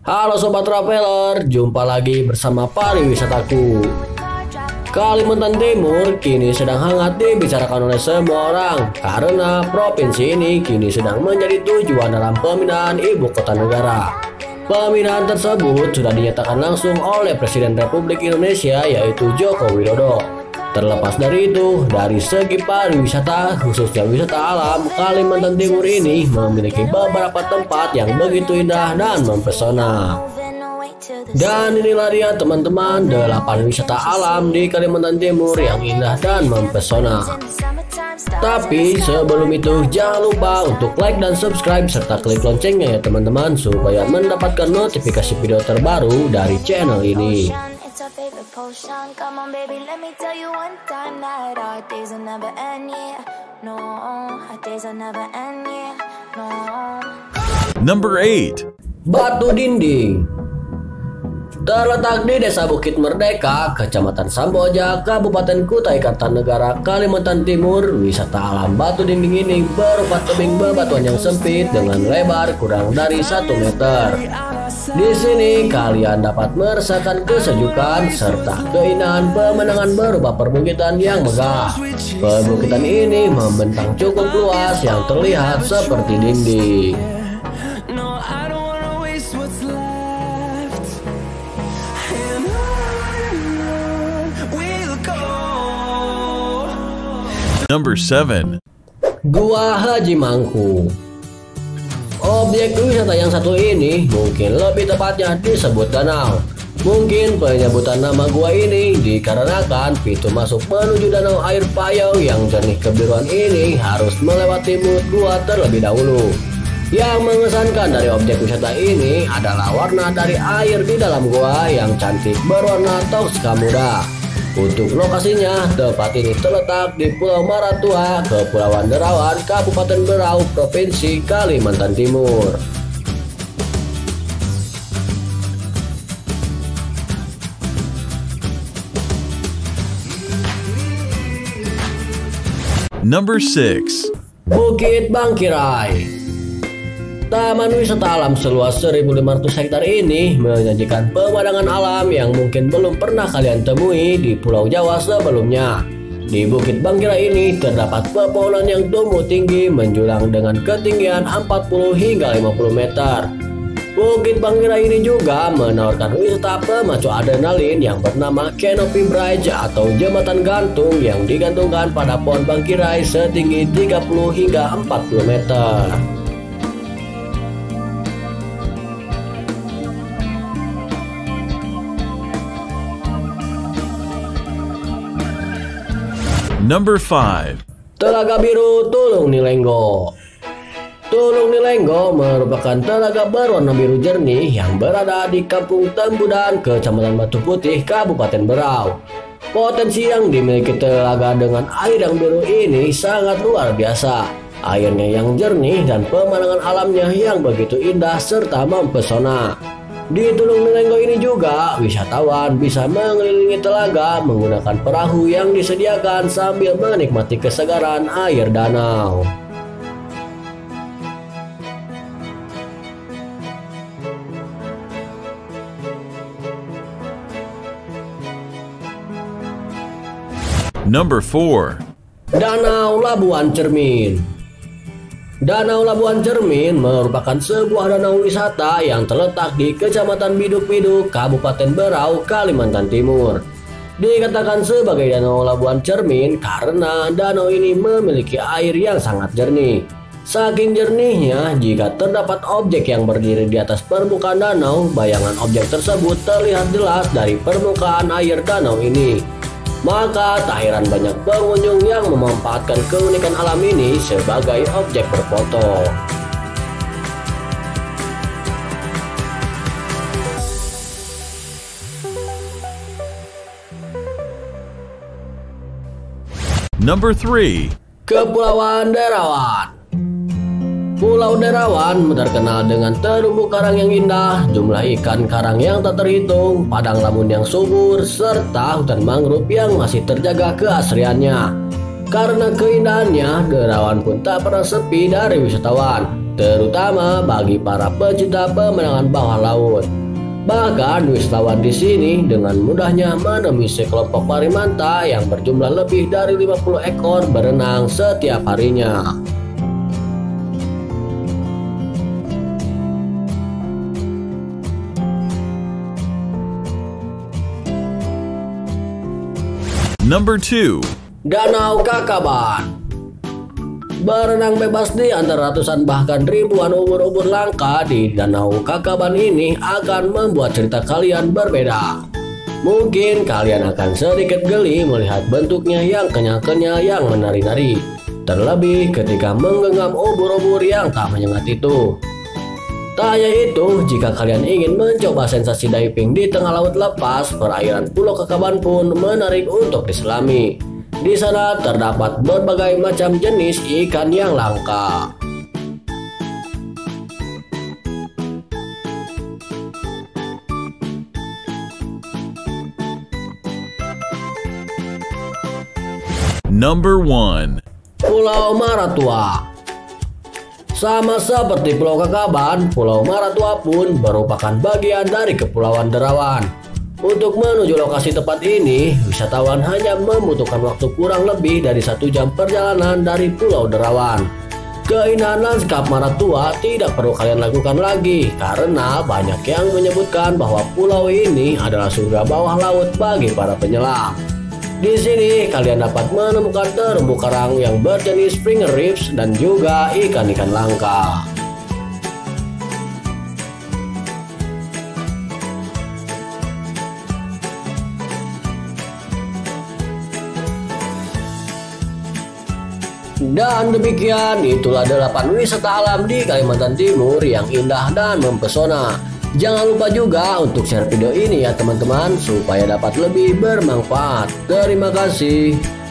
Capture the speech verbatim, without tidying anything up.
Halo Sobat Traveler, jumpa lagi bersama pariwisataku. Kalimantan Timur kini sedang hangat dibicarakan oleh semua orang karena provinsi ini kini sedang menjadi tujuan dalam pemindahan ibu kota negara. Pemindahan tersebut sudah dinyatakan langsung oleh Presiden Republik Indonesia yaitu Joko Widodo. Terlepas dari itu, dari segi pariwisata, khususnya wisata alam, Kalimantan Timur ini memiliki beberapa tempat yang begitu indah dan mempesona. Dan inilah dia teman-teman, delapan wisata alam di Kalimantan Timur yang indah dan mempesona. Tapi sebelum itu, jangan lupa untuk like dan subscribe serta klik loncengnya ya teman-teman, supaya mendapatkan notifikasi video terbaru dari channel ini. Potion, come on baby, let me tell you one time that our days will never end, yeah. No, our days will never end, yeah. No. Number eight. Batu Dinding. Terletak di Desa Bukit Merdeka, Kecamatan Samboja, Kabupaten Kutai Kartanegara, Kalimantan Timur, wisata alam Batu Dinding ini berupa tebing bebatuan yang sempit dengan lebar kurang dari satu meter. Di sini kalian dapat merasakan kesejukan serta keindahan pemandangan berupa perbukitan yang megah. Perbukitan ini membentang cukup luas yang terlihat seperti dinding. Number seven. Gua Haji Mangku. Objek wisata yang satu ini mungkin lebih tepatnya disebut danau. Mungkin penyebutan nama gua ini dikarenakan pintu masuk menuju danau air payau yang jernih kebiruan ini harus melewati mulut gua terlebih dahulu. Yang mengesankan dari objek wisata ini adalah warna dari air di dalam gua yang cantik berwarna toska muda. Untuk lokasinya, tempat ini terletak di Pulau Maratua, Kepulauan Derawan, Kabupaten Berau, Provinsi Kalimantan Timur. Number six. Bukit Bangkirai. Taman wisata alam seluas seribu lima ratus hektar ini menyajikan pemandangan alam yang mungkin belum pernah kalian temui di Pulau Jawa sebelumnya. Di Bukit Bangkirai ini terdapat pepohonan yang tumbuh tinggi menjulang dengan ketinggian empat puluh hingga lima puluh meter. Bukit Bangkirai ini juga menawarkan wisata pemacu adrenalin yang bernama Canopy Bridge atau jembatan gantung yang digantungkan pada pohon bangkirai setinggi tiga puluh hingga empat puluh meter. Number five. Telaga Biru Tulung Nilenggo. Tulung Nilenggo merupakan telaga berwarna biru jernih yang berada di Kampung Tembudan, Kecamatan Batu Putih, Kabupaten Berau. Potensi yang dimiliki telaga dengan air yang biru ini sangat luar biasa. Airnya yang jernih dan pemandangan alamnya yang begitu indah serta mempesona. Di Tulung Nilenggo ini juga wisatawan bisa mengelilingi telaga menggunakan perahu yang disediakan sambil menikmati kesegaran air danau. Number four. Danau Labuan Cermin. Danau Labuan Cermin merupakan sebuah danau wisata yang terletak di Kecamatan Biduk-Biduk, Kabupaten Berau, Kalimantan Timur. Dikatakan sebagai Danau Labuan Cermin karena danau ini memiliki air yang sangat jernih. Saking jernihnya, jika terdapat objek yang berdiri di atas permukaan danau, bayangan objek tersebut terlihat jelas dari permukaan air danau ini. Maka tak heran banyak pengunjung yang memanfaatkan keunikan alam ini sebagai objek berfoto. Number three. Kepulauan Derawan. Pulau Derawan terkenal dengan terumbu karang yang indah, jumlah ikan karang yang tak terhitung, padang lamun yang subur, serta hutan mangrove yang masih terjaga keasriannya. Karena keindahannya, Derawan pun tak pernah sepi dari wisatawan. terutama bagi para pecinta pemandangan bawah laut. Bahkan wisatawan di sini dengan mudahnya menemui sekelompok parimanta yang berjumlah lebih dari lima puluh ekor berenang setiap harinya. Number two. Danau Kakaban. Berenang bebas di antara ratusan bahkan ribuan ubur-ubur langka di Danau Kakaban ini akan membuat cerita kalian berbeda. Mungkin kalian akan sedikit geli melihat bentuknya yang kenyal-kenyal yang menari-nari, terlebih ketika menggenggam ubur-ubur yang tak menyengat itu. Tak hanya itu, jika kalian ingin mencoba sensasi diving di tengah laut lepas, perairan Pulau Kakaban pun menarik untuk diselami. Di sana terdapat berbagai macam jenis ikan yang langka. Number one. Pulau Maratua. Sama seperti Pulau Kakaban, Pulau Maratua pun merupakan bagian dari Kepulauan Derawan. Untuk menuju lokasi tepat ini, wisatawan hanya membutuhkan waktu kurang lebih dari satu jam perjalanan dari Pulau Derawan. Keindahan lanskap Maratua tidak perlu kalian lakukan lagi, karena banyak yang menyebutkan bahwa pulau ini adalah surga bawah laut bagi para penyelam. Di sini kalian dapat menemukan terumbu karang yang berjenis springer reefs dan juga ikan-ikan langka. Dan demikian itulah delapan wisata alam di Kalimantan Timur yang indah dan mempesona. Jangan lupa juga untuk share video ini ya teman-teman, supaya dapat lebih bermanfaat. Terima kasih.